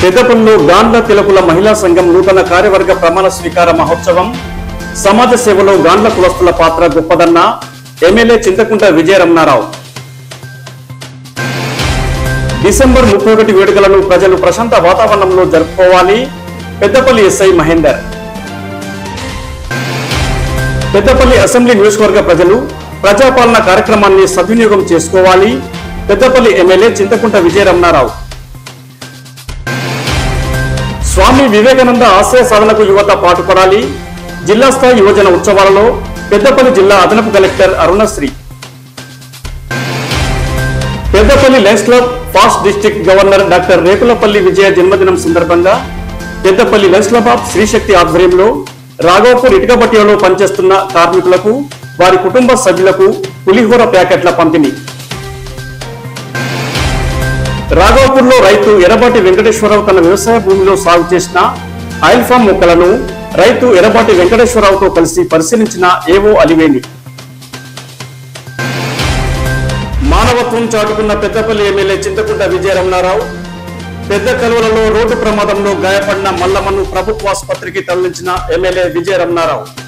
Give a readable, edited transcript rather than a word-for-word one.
పెద్దపల్లిలో గాండ్ల తిలకుల మహిళా సంఘం నూతన కార్యవర్గ ప్రమాణ స్వీకార మహోత్సవం. సమాజ సేవలో గాండ్ల కులస్తుల పాత్ర గొప్పదన్న ఎమ్మెల్యే చింతకుంట విజయరమణారావు. డిసెంబర్ 31 వేడుకలను ప్రజలు ప్రశాంత వాతావరణంలో జరుపుకోవాలి. పెద్దపల్లి ఎస్ఐ మహేందర్. పెద్దపల్లి అసెంబ్లీ నియోజకవర్గ ప్రజలు ప్రజాపాలన కార్యక్రమాన్ని సద్వినియోగం చేసుకోవాలి. పెద్దపల్లి ఎమ్మెల్యే చింతకుంట విజయరమణారావు. స్వామి వివేకానంద ఆశయ సాధనకు యువత పాటుపడాలి. జిల్లా స్థాయి యువజన ఉత్సవాలలో పెద్దపల్లి జిల్లా అదనపు collector Arunasri. Peddapalli Lions club past district governor doctor Rekulapalli Vijaya జన్మదినం సందర్భంగా Peddapalli Lions club of Srishakti ఆధ్వర్యంలో రాఘవపూర్ ఇటుకబట్టిలో పనిచేస్తున్న కార్మికులకు వారి కుటుంబ సభ్యులకు పులిహోర ప్యాకెట్ల పంపిణీ. రాఘవపూర్ లో రైతు ఎర్రబాటి వెంకటేశ్వరరావు తన వ్యవసాయ భూమిలో సాగు చేసిన ఆయిల్ ఫామ్ మొక్కలను రైతు ఎర్రబాటి వెంకటేశ్వరరావుతో కలిసి పరిశీలించిన ఏవో అలివేణి. మానవత్వం చాటుకున్న పెద్దపల్లి ఎమ్మెల్యే చింతకుంట విజయరమణారావు. పెద్ద కలువలలో రోడ్డు ప్రమాదంలో గాయపడిన మల్లమ్మను ప్రభుత్వాసుపత్రికి తరలించిన ఎమ్మెల్యే విజయరమణారావు.